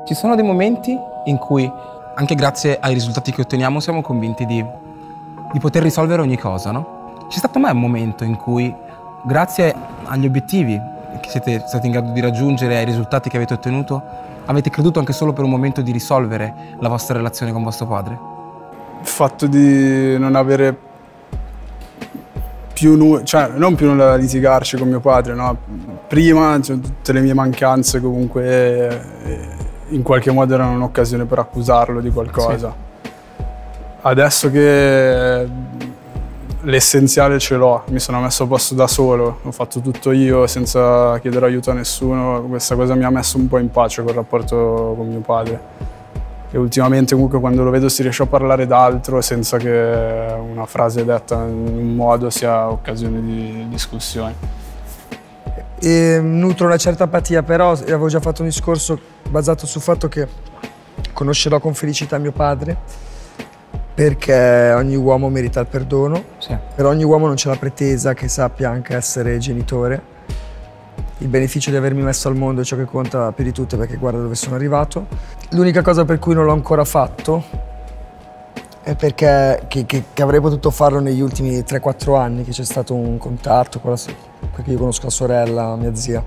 Ci sono dei momenti in cui, anche grazie ai risultati che otteniamo, siamo convinti di poter risolvere ogni cosa, no? C'è stato mai un momento in cui, grazie agli obiettivi che siete stati in grado di raggiungere, ai risultati che avete ottenuto, avete creduto anche solo per un momento di risolvere la vostra relazione con vostro padre? Il fatto di non avere più nulla, cioè non più nulla da litigarci con mio padre, no? Prima tutte le mie mancanze comunque in qualche modo erano un'occasione per accusarlo di qualcosa. Sì. Adesso che l'essenziale ce l'ho, mi sono messo a posto da solo, ho fatto tutto io senza chiedere aiuto a nessuno, questa cosa mi ha messo un po' in pace col rapporto con mio padre. E ultimamente comunque quando lo vedo si riesce a parlare d'altro senza che una frase detta in un modo sia occasione di discussione. Nutro una certa apatia, però avevo già fatto un discorso basato sul fatto che conoscerò con felicità mio padre, perché ogni uomo merita il perdono, sì. Però ogni uomo non c'è la pretesa che sappia anche essere genitore. Il beneficio di avermi messo al mondo è ciò che conta più di tutto, perché guarda dove sono arrivato. L'unica cosa per cui non l'ho ancora fatto è perché che avrei potuto farlo negli ultimi 3-4 anni, che c'è stato un contatto con perché io conosco la sorella, mia zia.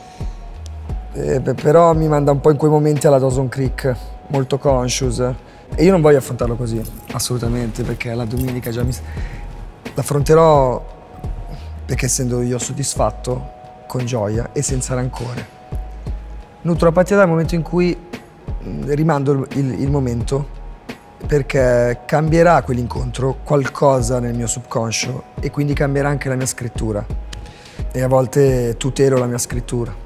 Però mi manda un po' in quei momenti alla Dawson Creek, molto conscious. E io non voglio affrontarlo così, assolutamente, perché la domenica già l'affronterò perché essendo io soddisfatto, con gioia e senza rancore. Nutro apatia dal momento in cui rimando il momento, perché cambierà quell'incontro qualcosa nel mio subconscio e quindi cambierà anche la mia scrittura. E a volte tutelo la mia scrittura.